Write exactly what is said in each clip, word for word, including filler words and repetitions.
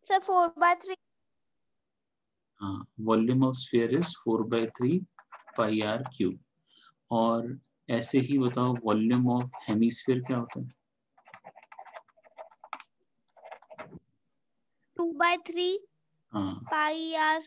Sir four by three. हाँ, volume of sphere is four by three pi are cube. और ऐसे ही बताओ volume of hemisphere क्या होता है? टू बाय थ्री हाँ, pi r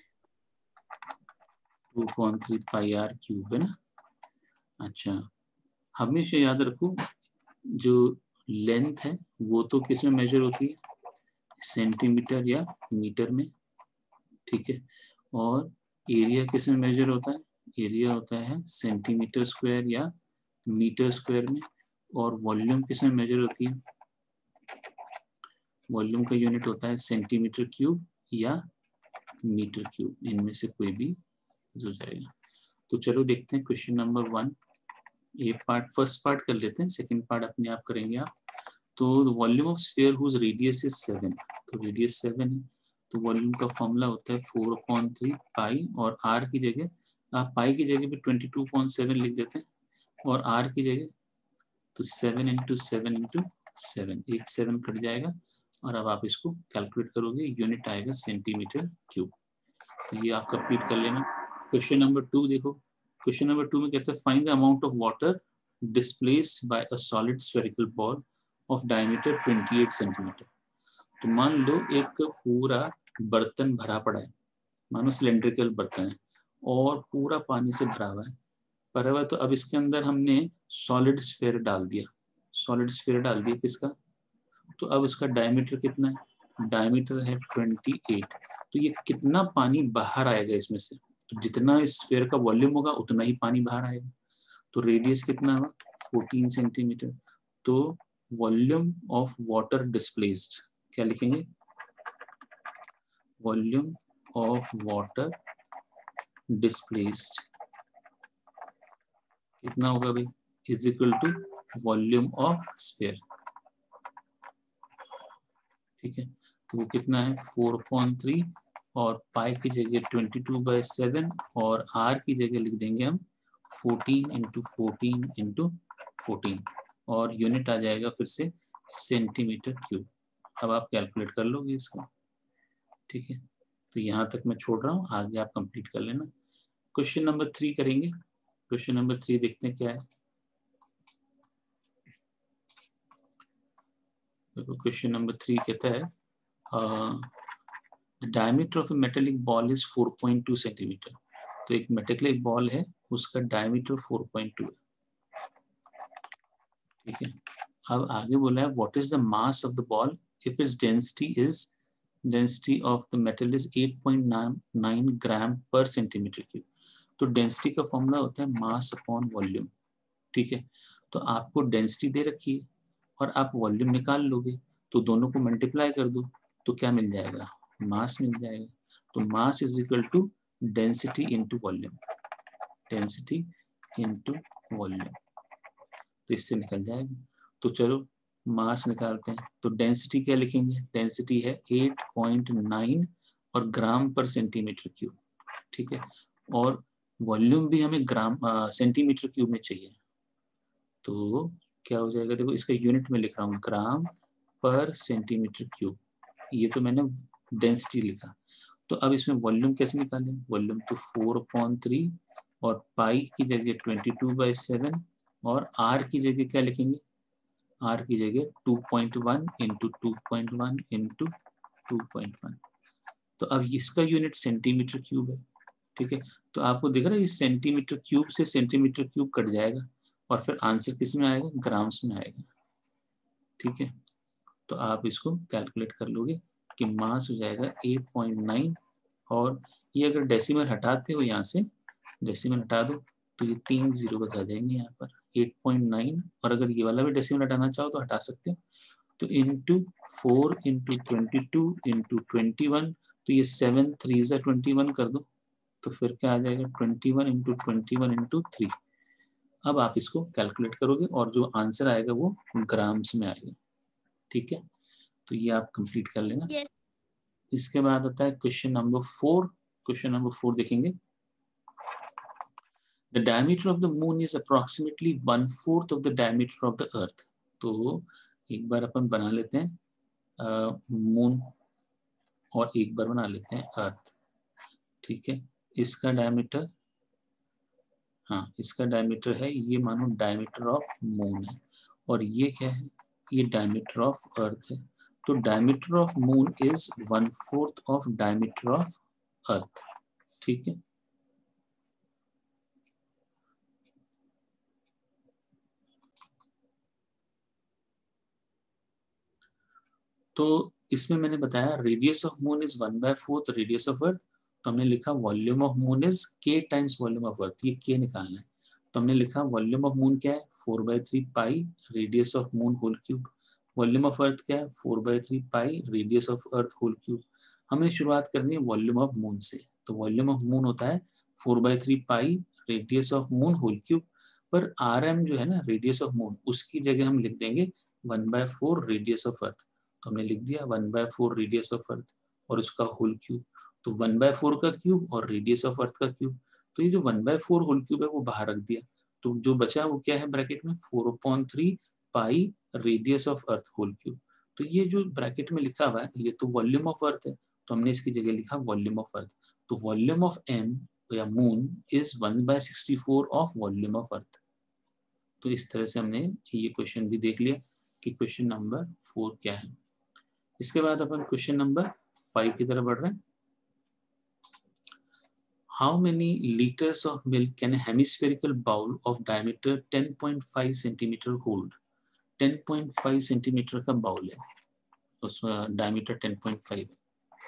two point three pi are cube है ना। अच्छा, हमेशा याद रखो जो लेंथ है वो तो किस में मेजर होती है? सेंटीमीटर या मीटर में, ठीक है। और एरिया किस में मेजर होता है? एरिया होता है सेंटीमीटर स्क्वायर या मीटर स्क्वायर में। और वॉल्यूम किस में मेजर होती है? वॉल्यूम का यूनिट होता है सेंटीमीटर क्यूब या मीटर क्यूब, इनमें से कोई भी हो जाएगा। तो चलो देखते हैं क्वेश्चन नंबर वन। ये पार्ट फर्स्ट पार्ट कर लेते हैं, सेकंड पार्ट अपने आप करेंगे आप। तो volume of sphere whose radius is seven, तो रेडियस सेवन है, तो वॉल्यूम का फॉर्मूला होता है फोर पॉइंट थ्री पाई, और आर की जगह आप पाई की जगह पे ट्वेंटी टू पॉइंट सेवन लिख देते हैं, और आर की जगह तो seven into seven into seven, एक सेवन कट जाएगा। और अब आप इसको कैलकुलेट करोगे, यूनिट आएगा सेंटीमीटर क्यूब। तो ये आप कंप्लीट कर लेना। क्वेश्चन नंबर टू देखो। क्वेश्चन नंबर टू में कहते हैं find the amount of water displaced by a solid spherical ball of diameter अट्ठाईस सेंटीमीटर। तो मान लो एक पूरा बर्तन भरा पड़ा है, मानो सिलेंड्रिकल बर्तन है और पूरा पानी से भरा हुआ है, भरा हुआ है। तो अब इसके अंदर हमने सॉलिड स्फेयर डाल दिया, सॉलिड स्फेयर डाल दिया किसका? तो अब उसका डायमीटर कितना है? डायमीटर है अट्ठाईस। तो ये कितना पानी बाहर आएगा इसमें से? तो जितना इस स्फीयर का वॉल्यूम होगा उतना ही पानी बाहर आएगा। तो रेडियस कितना होगा? चौदह सेंटीमीटर। तो वॉल्यूम ऑफ वाटर डिस्प्लेस्ड क्या लिखेंगे? वॉल्यूम ऑफ वाटर डिस्प्लेस्ड कितना होगा भाई? Is equal to volume of sphere, ठीक है। तो वो कितना है? फोर पॉइंट थ्री, और पाई की जगह ट्वेंटी टू बाई सेवन, और आर की जगह लिख देंगे हम fourteen into fourteen into fourteen, और यूनिट आ जाएगा फिर से सेंटीमीटर क्यूब। अब आप कैलकुलेट कर लोगे इसको, ठीक है। तो यहाँ तक मैं छोड़ रहा हूँ, आगे आप कंप्लीट कर लेना। क्वेश्चन नंबर थ्री करेंगे। क्वेश्चन नंबर थ्री देखते हैं क्या है। देखो क्वेश्चन नंबर थ्री कहता है the diameter of a metallic ball is four point two centimetre. तो एक मेटेलिक बॉल है, उसका डायमीटर फोर पॉइंट टू है, ठीक है। अब आगे बोला है what is the mass of the ball if its density is density of the metal is eight point nine gram per centimetre cube. तो डेंसिटी का फॉर्मूला होता है मास अपॉन वॉल्यूम, ठीक है। तो आपको डेंसिटी दे रखी है और आप वॉल्यूम निकाल लोगे, तो दोनों को मल्टीप्लाई कर दो तो क्या मिल जाएगा? मास मिल जाएगा। तो mass is equal to density into volume, density into volume, तो इससे निकल जाएगा। तो चलो मास निकालते हैं। तो डेंसिटी क्या लिखेंगे? डेंसिटी है एट पॉइंट नाइन और ग्राम पर सेंटीमीटर क्यूब, ठीक है। और वॉल्यूम भी हमें ग्राम सेंटीमीटर क्यूब में चाहिए। तो क्या हो जाएगा? देखो इसका यूनिट में लिख रहा हूँ ग्राम पर सेंटीमीटर क्यूब, ये तो मैंने डेंसिटी लिखा। तो अब इसमें वॉल्यूम कैसे निकालें? वॉल्यूम तो फोर पॉइंट थ्री और पाई की जगह ट्वेंटी टू बाई सेवन, और आर की जगह क्या लिखेंगे? आर की जगह two point one into two point one into two point one. तो अब इसका यूनिट सेंटीमीटर क्यूब है, ठीक है। तो आपको दिख रहा है ये सेंटीमीटर क्यूब से सेंटीमीटर क्यूब कट जाएगा और फिर आंसर किस में आएगा? ग्राम्स में आएगा, ठीक है। तो आप इसको कैलकुलेट कर लोगे कि मास हो जाएगा एट पॉइंट नाइन, और ये अगर डेसिमल हटाते हो यहाँ से, डेसिमल हटा दो तो ये तीन जीरो बता जाएंगे यहाँ पर एट पॉइंट नाइन, और अगर ये वाला भी डेसिमल हटाना चाहो तो हटा सकते हो। तो into four into twenty two into twenty one, तो ये सेवन थ्री ज़ा ट्वेंटी वन कर दो, तो फिर क्या आ जाएगा? Twenty one into twenty one into three. अब आप इसको कैलकुलेट करोगे और जो आंसर आएगा वो ग्राम्स में आएगा, ठीक है। तो ये आप कंप्लीट कर लेना। yes. इसके बाद आता है question number four. Question number four देखेंगे। The diameter of the moon is approximately one fourth of the diameter of the earth. तो एक बार अपन बना लेते हैं मून और एक बार बना लेते हैं अर्थ, ठीक है। इसका डायमीटर, हाँ इसका डायमीटर है, ये मानो डायमीटर ऑफ मून है, और ये क्या है, ये डायमीटर ऑफ अर्थ है। तो diameter of moon is one fourth of diameter of earth, ठीक है। तो इसमें मैंने बताया radius of moon is one by fourth radius of earth, तो हमने लिखा volume of moon is k times volume of earth, ये के निकालना है। तो हमने लिखा वॉल्यूम ऑफ मून क्या है, four by three pi radius of moon whole cube. Volume of earth क्या है, four by three pi radius of earth whole cube. हमें शुरुआत करनी है वॉल्यूम ऑफ मून से, तो वॉल्यूम ऑफ मून होता है four by three pi radius of moon whole cube, पर आर एम जो है ना रेडियस ऑफ मून, उसकी जगह हम लिख देंगे one by four radius of earth. तो हमने लिख दिया one by four radius of earth और उसका होल क्यूब, तो वन बाय फोर का क्यूब और रेडियस ऑफ अर्थ का क्यूब। तो ये जो one by four whole cube है वो बाहर रख दिया, तो जो बचा वो क्या है ब्रैकेट में, four upon three pi radius of earth whole cube. तो ये जो ब्रैकेट में लिखा हुआ है ये तो वॉल्यूम ऑफ अर्थ है, तो हमने इसकी जगह लिखा वॉल्यूम ऑफ अर्थ। तो वॉल्यूम ऑफ एम या moon is one by sixty four of volume of earth. तो इस तरह से हमने ये क्वेश्चन भी देख लिया कि क्वेश्चन नंबर फोर क्या है। इसके बाद अपन क्वेश्चन नंबर फाइव की तरफ बढ़ रहे हैं। How many litres of milk can a hemispherical bowl of diameter ten point five centimetre hold? Ten point five centimetre का बाउल है, उसमें डायमीटर टेन पॉइंट फाइव है,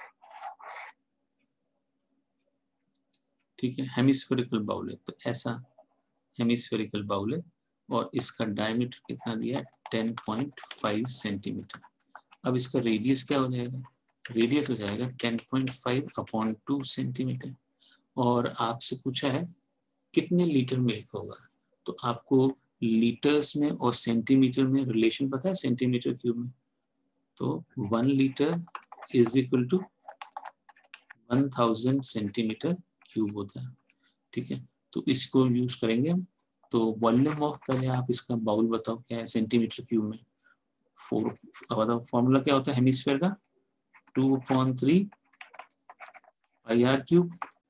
ठीक है। हेमिस्फेरिकल बाउल है, तो ऐसा हेमिस्फेरिकल बाउल है और इसका डायमीटर कितना दिया है, टेन पॉइंट फाइव सेंटीमीटर। अब इसका रेडियस क्या हो जाएगा, रेडियस हो जाएगा ten point five upon two centimetre, और आपसे पूछा है कितने लीटर मिल्क होगा। तो आपको लीटर्स में और सेंटीमीटर में रिलेशन पता है, सेंटीमीटर क्यूब में, तो one litre is equal to one thousand centimetre cube होता है, ठीक है। तो इसको यूज करेंगे हम। तो वॉल्यूम ऑफ, पहले आप इसका बाउल बताओ क्या है सेंटीमीटर क्यूब में। फोर, मतलब फॉर्मूला क्या होता है हेमिस्फेयर का, two upon three pi are cube,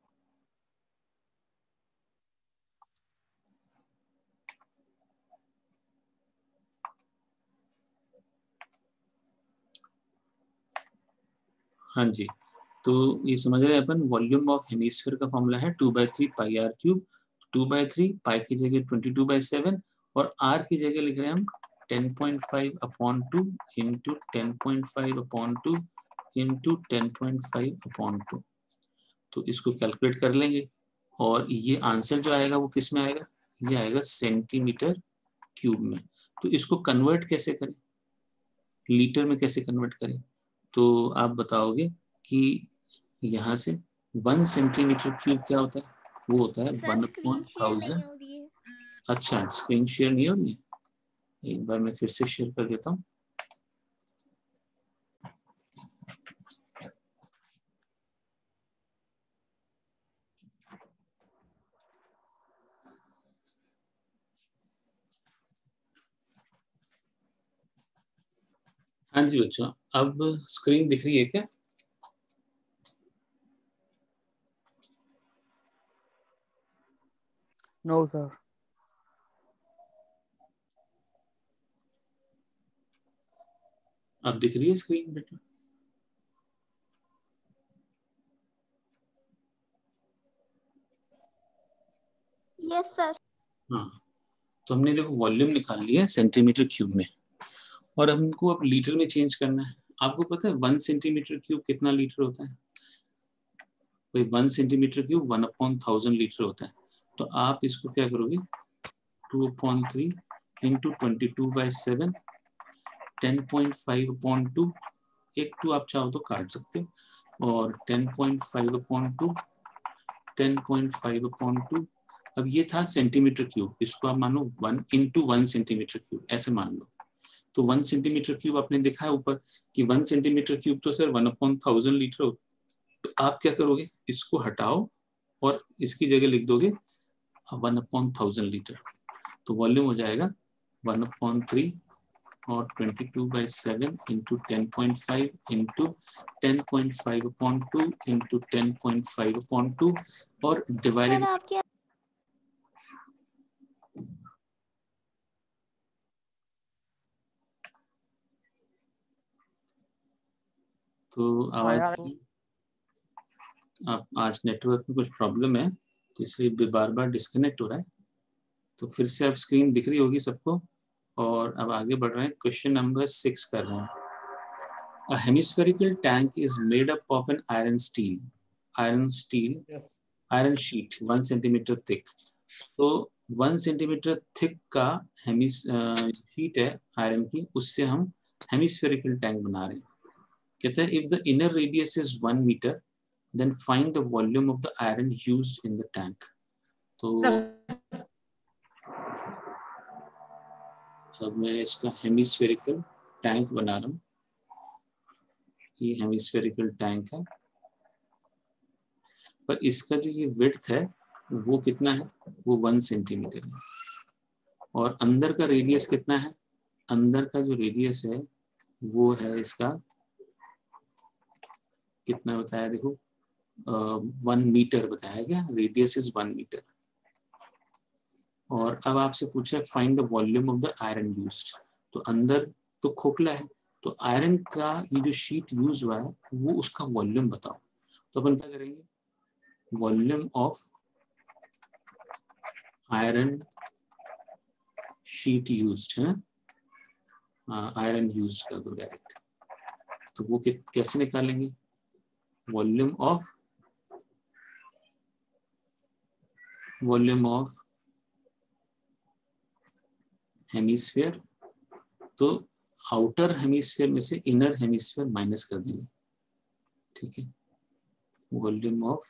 हाँ जी। तो ये समझ रहे हैं अपन, वॉल्यूम ऑफ हेमिस्फीयर का फॉर्मूला है two by three pi are cube. Two by three, pi की जगह ट्वेंटी टू बाई सेवन और आर की जगह लिख रहे हैं हम ten point five upon two into ten point five upon two into ten point five upon two. तो इसको कैलकुलेट कर लेंगे और ये आंसर जो आएगा वो किस में आएगा, ये आएगा सेंटीमीटर क्यूब में। तो इसको कन्वर्ट कैसे करें, लीटर में कैसे कन्वर्ट करें, तो आप बताओगे कि यहाँ से वन सेंटीमीटर क्यूब क्या होता है, वो होता है वन अपॉन थाउजेंड। अच्छा, स्क्रीन शेयर नहीं हो रही है, एक बार मैं फिर से शेयर कर देता हूँ। हाँ जी बच्चों, अब स्क्रीन दिख रही है क्या? No sir. अब दिख रही है स्क्रीन बेटा? Yes sir. हाँ, तो हमने देखो वॉल्यूम निकाल लिया है सेंटीमीटर क्यूब में और हमको अब लीटर में चेंज करना है। आपको पता है वन सेंटीमीटर क्यूब कितना लीटर होता है? भाई one centimetre cube one upon thousand litre होता है। तो आप इसको क्या करोगे, two upon three into twenty two by seven, ten point five upon two, एक टू आप चाहो तो काट सकते हो, और ten point five upon two, ten point five upon two. अब ये था सेंटीमीटर क्यूब, इसको आप मानो one into one centimetre cube ऐसे मान लो। तो वन सेंटीमीटर क्यूब आपने देखा है ऊपर कि वन सेंटीमीटर क्यूब तो sir one upon thousand litre हो। तो आप क्या करोगे, इसको हटाओ और इसकी जगह लिख दोगे वन अपॉन थाउजेंड लीटर। तो वॉल्यूम हो जाएगा वन अपॉन थ्री और twenty two by seven into ten point five into ten point five upon two into ten point five upon two और डिवाइडेड आपके तो आवाज आप आज नेटवर्क में कुछ प्रॉब्लम है तो इसलिए बार बार डिस्कनेक्ट हो रहा है। तो फिर से अब स्क्रीन दिख रही होगी सबको और अब आगे बढ़ रहे हैं। क्वेश्चन नंबर सिक्स कर रहे हैं। A hemispherical tank is made up of an iron steel, iron steel, yes. iron sheet one centimeter thick. तो वन सेंटीमीटर थिक का हेमिस शीट है आयरन की, उससे हम हेमिस्फेरिकल टैंक बना रहे हैं। कहते हैं if the inner radius is one metre then find the volume of the iron used in the tank. तो अब मैं इसका हेमिस्फेरिकल टैंक बना रहा हूँ। ये हेमिस्फेरिकल टैंक है, पर इसका जो ये विड्थ है वो कितना है, वो वन सेंटीमीटर है। और अंदर का रेडियस कितना है, अंदर का जो रेडियस है वो है इसका कितना बताया, देखो वन मीटर बताया गया, रेडियस इज वन मीटर। और अब आपसे पूछा find the volume of the iron used. तो अंदर तो खोखला है, तो आयरन का ये जो शीट यूज हुआ है वो उसका वॉल्यूम बताओ। तो अपन क्या करेंगे, volume of iron sheet used है, आयरन यूज कर दो डायरेक्ट। तो वो कैसे निकालेंगे, volume of volume of hemisphere. तो आउटर हेमिस्फीयर में से इनर हेमिस्फीयर माइनस कर देंगे, ठीक है। Volume of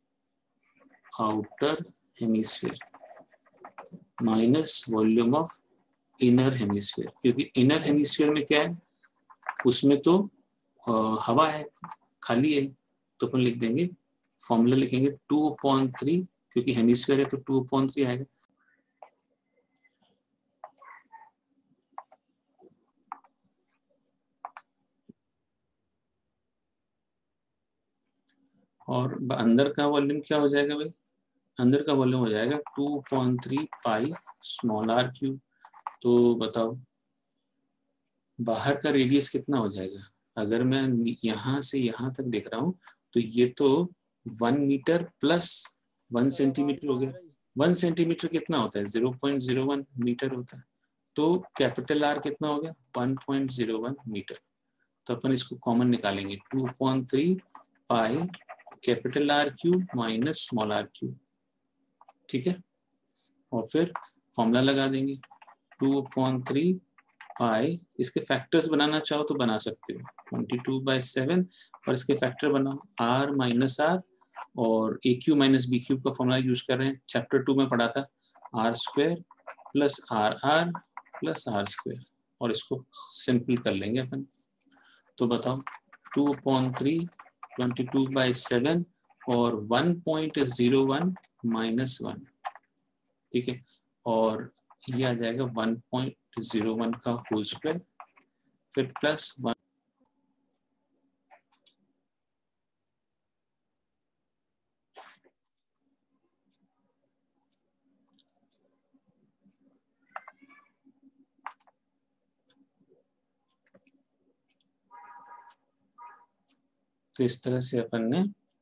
outer hemisphere minus volume of inner hemisphere, क्योंकि इनर हेमिस्फीयर में क्या है, उसमें तो आ, हवा है, खाली है। तो अपन लिख देंगे, फॉर्मूला लिखेंगे टू अपॉन थ्री, क्योंकि हेमिस्फीयर है तो टू अपॉन थ्री आएगा। और अंदर का वॉल्यूम क्या हो जाएगा भाई, अंदर का वॉल्यूम हो जाएगा two upon three pi small R cube. तो बताओ बाहर का रेडियस कितना हो जाएगा, अगर मैं यहाँ से यहाँ तक देख रहा हूँ तो ये तो one metre plus one centimetre हो गया। वन सेंटीमीटर कितना होता है, zero point zero one metre होता है। तो कैपिटल आर कितना हो गया, one point zero one metre. तो अपन इसको कॉमन निकालेंगे, two upon three pi capital R cube minus small R cube, ठीक है। और फिर फॉर्मूला लगा देंगे, टू अपॉन थ्री पाई, इसके फैक्टर्स बनाना चाहो तो बना सकते हो, ट्वेंटी टू बाई सेवन, और इसके फैक्टर बनाओ आर माइनस आर, और A cube minus B cube का फॉर्मूला यूज कर रहे हैं, चैप्टर टू में पढ़ा था, R square plus R R plus R square, और इसको सिंपल कर लेंगे अपन। तो बताओ two upon three twenty two by seven और one point zero one minus one, ठीक है। और ये आ जाएगा वन पॉइंट जीरो वन का होल स्क्वायर, फिर प्लस वन, तो इस तरह से अपन ने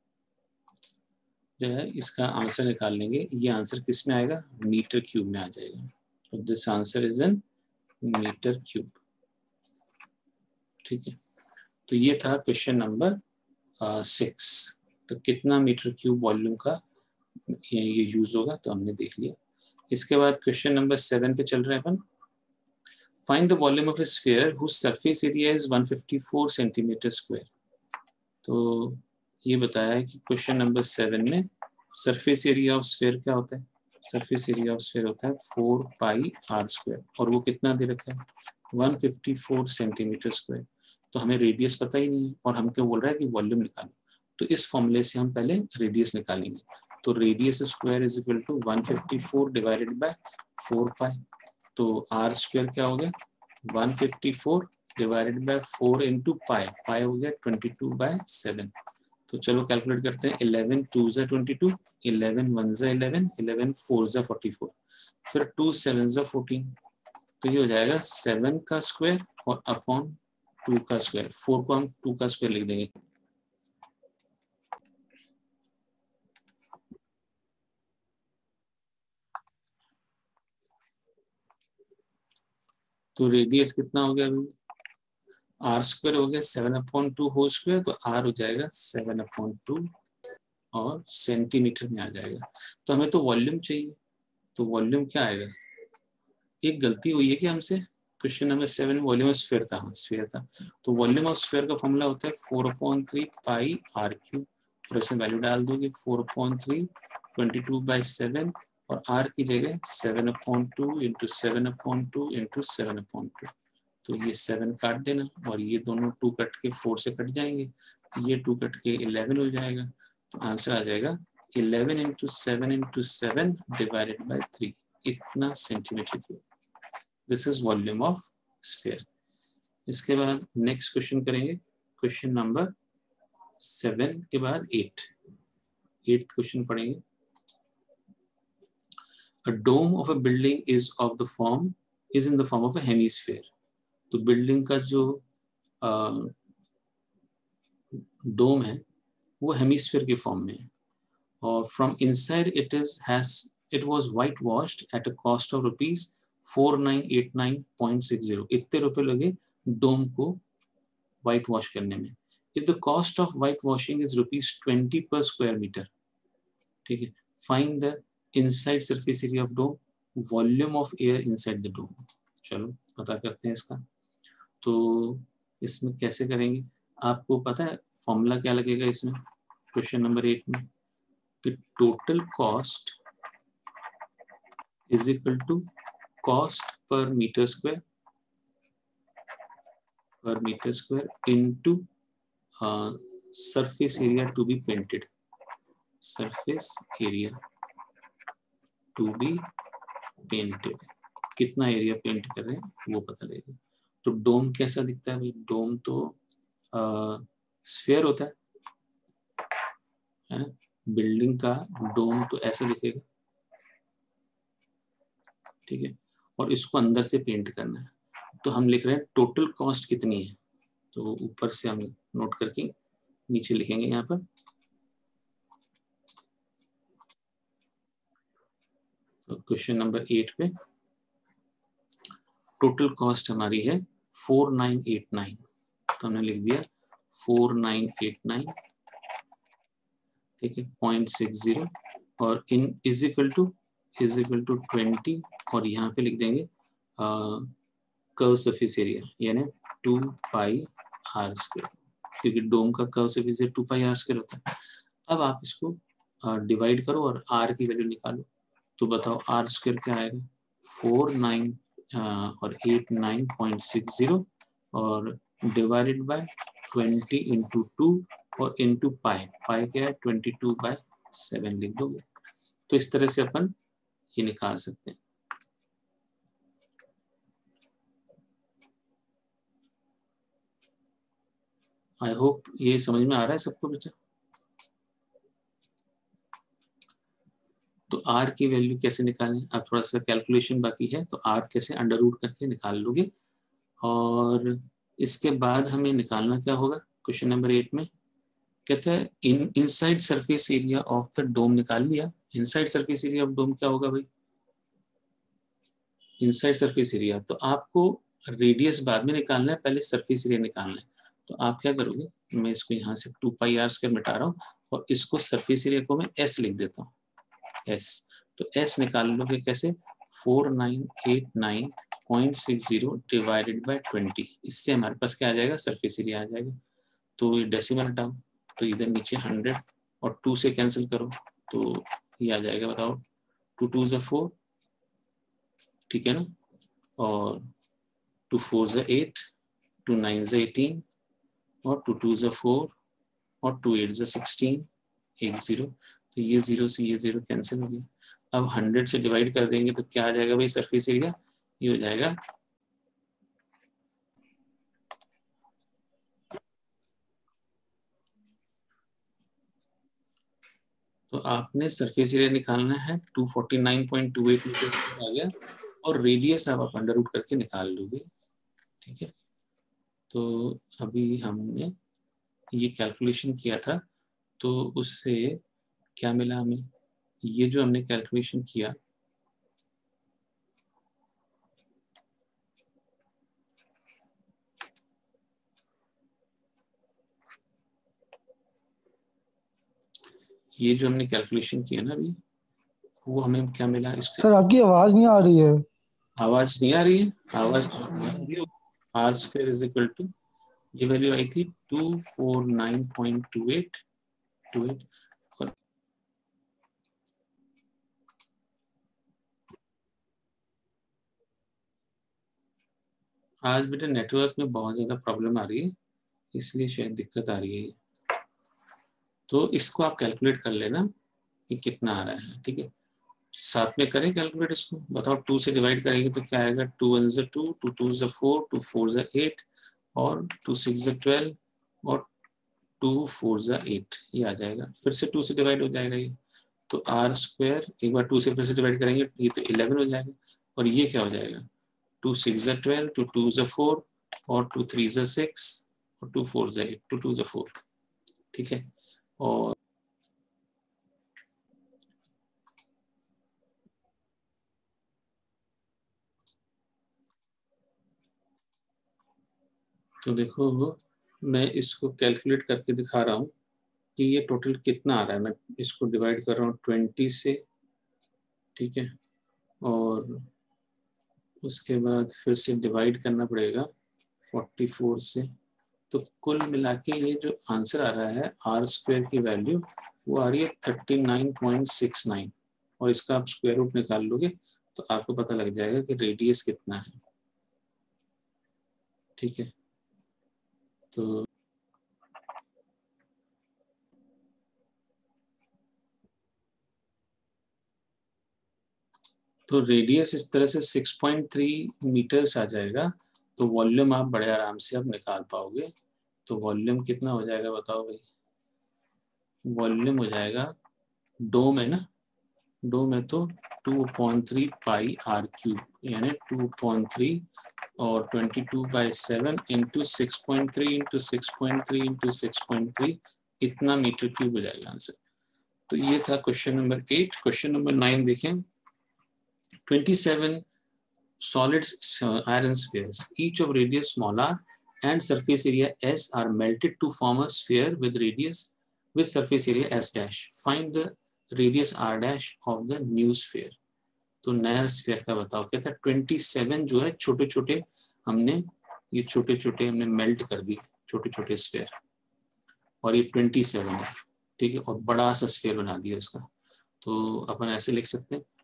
जो है इसका आंसर निकाल लेंगे। ये आंसर किस में आएगा, मीटर क्यूब में आ जाएगा। तो this answer is in metre cube, ठीक है। तो ये था क्वेश्चन नंबर सिक्स। तो कितना मीटर क्यूब वॉल्यूम का ये यूज होगा तो हमने देख लिया। इसके बाद क्वेश्चन नंबर सेवन पे चल रहे हैं अपन। Find the volume of a sphere whose surface area is one fifty four centimetre square. तो ये बताया है कि क्वेश्चन नंबर सेवन में सरफेस एरिया ऑफ स्फीयर क्या होता है, सरफेस एरिया ऑफ स्फीयर होता है फोर पाई आर स्क्वायर, और वो कितना दे रखा है, one fifty four centimetre square. तो हमें रेडियस पता ही नहीं है और हम क्या बोल रहा है कि वॉल्यूम निकालो। तो इस फॉर्मूले से हम पहले रेडियस निकालेंगे। तो radius square is equal to one fifty four divided by four pi. तो आर स्क्वायर क्या हो गया, one fifty four divided by four into pi, pi हो गया ट्वेंटी टू बाय सेवन। तो चलो कैलकुलेट करते हैं, इलेवन टू ज़ा ट्वेंटी टू, इलेवन वन ज़ा इलेवन, इलेवन फोर ज़ा फोर्टी फोर, फिर टू सेवन ज़ा फोर्टीन, तो ये हो जाएगा सेवन का स्क्वायर और अपॉन टू का स्क्वायर, फोर को हम टू का स्क्वायर लिख देंगे। तो रेडियस कितना हो गया अभी, आर स्क्वायर हो गया seven upon two whole square, तो आर हो जाएगा सेवन अपॉन टू और सेंटीमीटर में आ जाएगा। तो हमें तो वॉल्यूम चाहिए, तो वॉल्यूम क्या आएगा, एक गलती हुई है कि हमसे, question number seven volume of sphere था, स्फीयर था, तो वॉल्यूम ऑफ स्फीयर का फॉर्मूला होता है four upon three pi are cube, और इसमें वैल्यू डाल दोगे four upon three twenty two by seven, और आर की जगह seven upon two into seven upon two into seven upon two, तो ये सेवन काट देना और ये दोनों टू कट के फोर से कट जाएंगे, ये टू कट के इलेवन हो जाएगा, तो आंसर आ जाएगा eleven into seven into seven divided by three, इतना centimetre cube. This is volume of sphere. इसके बाद नेक्स्ट क्वेश्चन करेंगे, क्वेश्चन नंबर सेवन के बाद एट, एट क्वेश्चन पढ़ेंगे। A dome of a building is of the form is in the form of a hemisphere. तो building का जो डोम है वो हेमिस्फीयर के फॉर्म में है, और from inside it is has it was white washed at a cost of rupees four nine eight nine point six zero, इतने रुपए लगे डोम को व्हाइट वॉश करने में। If the cost of white washing is rupees twenty per square metre, ठीक है, find the inside surface area of dome, volume of air inside the dome. चलो पता करते हैं इसका। तो इसमें कैसे करेंगे, आपको पता है फॉर्मूला क्या लगेगा इसमें, क्वेश्चन नंबर एट में, कि total cost is equal to cost per metre square per metre square into surface area to be painted, surface area to be painted, कितना एरिया पेंट कर रहे हैं वो पता लगेगा। तो डोम कैसा दिखता है भाई, डोम तो स्फीयर होता है है ना, बिल्डिंग का डोम तो ऐसा दिखेगा, ठीक है, और इसको अंदर से पेंट करना है। तो हम लिख रहे हैं टोटल कॉस्ट कितनी है, तो ऊपर से हम नोट करके नीचे लिखेंगे यहाँ पर। तो क्वेश्चन नंबर एट पे टोटल कॉस्ट हमारी है फोर नाइन एट नाइन, तो हमने लिख दिया फोर नाइन एट नाइन, ठीक है, पॉइंट सिक्स जीरो, और in is equal to is equal to twenty, और यहाँ पे लिख देंगे कर्व सरफेस एरिया यानी टू पाई आर स्क्वायर, क्योंकि डोम का curve surface area two pi R square होता है। अब आप इसको डिवाइड करो और आर की वैल्यू निकालो, तो बताओ आर स्क्वायर क्या आएगा, फोर नाइन और eight nine point six zero, और divided by twenty into two और इंटू पाई, पाई क्या है ट्वेंटी टू बाय सेवन लिख दोगे। तो इस तरह से अपन ये निकाल सकते हैं। आई होप ये समझ में आ रहा है सबको बच्चा। तो आर की वैल्यू कैसे निकालें, अब थोड़ा सा कैलकुलेशन बाकी है, तो आर कैसे अंडर रूट करके निकाल लोगे। और इसके बाद हमें निकालना क्या होगा, क्वेश्चन नंबर एट में कहते हैं in inside surface area of the dome निकाल लिया। Inside surface area of dome क्या होगा भाई, इनसाइड सरफेस एरिया, तो आपको रेडियस बाद में निकालना है, पहले सरफेस एरिया निकालना है। तो आप क्या करोगे, मैं इसको यहाँ से टू पाई आर स्क्वायर मिटा रहा हूँ और इसको सरफेस एरिया को मैं एस लिख देता हूँ, एस। तो एस निकाल लोगे कैसे, four nine eight nine point six zero divided by twenty, इससे हमारे पास क्या आ जाएगा, सरफेस एरिया आ जाएगा। तो ये डेसिमल हटाओ, तो इधर नीचे हंड्रेड और टू से कैंसिल करो, तो ये आ जाएगा, बताओ टू टू ज़ा फोर, ठीक है ना, और टू फोर ज़ा एट, टू नाइन ज़ा एटीन, और टू टू ज़ा फोर, और टू एट ज़ा सिक्सटीन, एक जीरो, तो ये जीरो से ये जीरो कैंसिल हो गया। अब हंड्रेड से डिवाइड कर देंगे तो क्या आ जाएगा भाई सरफेस एरिया, ये हो जाएगा तो आपने सरफेस एरिया निकालना है two forty nine point two eight metre आ गया, और रेडियस आप अंडर रूट करके निकाल लोगे। ठीक है, तो अभी हमने ये कैलकुलेशन किया था, तो उससे क्या मिला हमें, ये जो हमने कैलकुलेशन किया ये जो हमने कैलकुलेशन किया ना अभी, वो हमें क्या मिला इसके। सर आपकी आवाज नहीं आ रही है। आवाज नहीं आ रही है? आवाज तो आ रही है। R square is equal to, ये वैल्यू आई थी two four nine point two eight two eight. और आज बेटा नेटवर्क में बहुत ज्यादा प्रॉब्लम आ रही है, इसलिए शायद दिक्कत आ रही है। तो इसको आप कैलकुलेट कर लेना कि कितना आ रहा है। ठीक है, साथ में करें कैलकुलेट इसको। बताओ, टू से डिवाइड करेंगे तो क्या आएगा, टू वन ज़ा टू, टू टू ज़ा फोर, टू फोर ज़ा एट, और टू सिक्स ज़ा ट्वेल्व, और टू फोर ज़ा एट, ये आ जाएगा। फिर से टू से डिवाइड हो जाएगा ये, तो आर स्क्वायर एक बार टू से फिर से डिवाइड करेंगे, ये तो इलेवन हो जाएगा। और ये क्या हो जाएगा, टू सिक्स ज़ा ट्वेल्व, टू टू ज़ा फोर, और टू थ्री ज़ा सिक्स, और टू फोर ज़ा एट, टू टू ज़ा फोर। ठीक है, और तो देखो, मैं इसको कैलकुलेट करके दिखा रहा हूँ कि ये टोटल कितना आ रहा है। मैं इसको डिवाइड कर रहा हूँ ट्वेंटी से, ठीक है, और उसके बाद फिर से डिवाइड करना पड़ेगा फोर्टी फोर से। तो कुल मिला के ये जो आंसर आ रहा है आर स्क्वायर की वैल्यू, वो आ रही है thirty nine point six nine, और इसका आप स्क्वायर रूट निकाल लोगे तो आपको पता लग जाएगा कि रेडियस कितना है। ठीक है, तो तो रेडियस इस तरह से सिक्स पॉइंट थ्री मीटर्स आ जाएगा। तो वॉल्यूम आप बड़े आराम से आप निकाल पाओगे। तो वॉल्यूम कितना हो जाएगा बताओ भाई, वॉल्यूम हो जाएगा डो में ना, डो में तो two point three pi are cube, यानी टू पॉइंट थ्री और twenty two by seven into six point three into six point three into six point three, इतना मीटर क्यूब हो जाएगा आंसर। तो ये था question number eight. Question number nine देखें। Twenty seven solid iron spheres, each of radius small r and surface area s, are melted to form a sphere with radius with surface area s dash. Find the radius r dash of the new sphere. तो नया sphere का बताओ। कहता है twenty seven जो है छोटे छोटे हमने ये छोटे छोटे हमने मेल्ट कर दिए, छोटे छोटे स्फीयर, और ये ट्वेंटी सेवन है। ठीक है, और बड़ा सा स्फीयर बना दिया उसका। तो अपन ऐसे लिख सकते हैं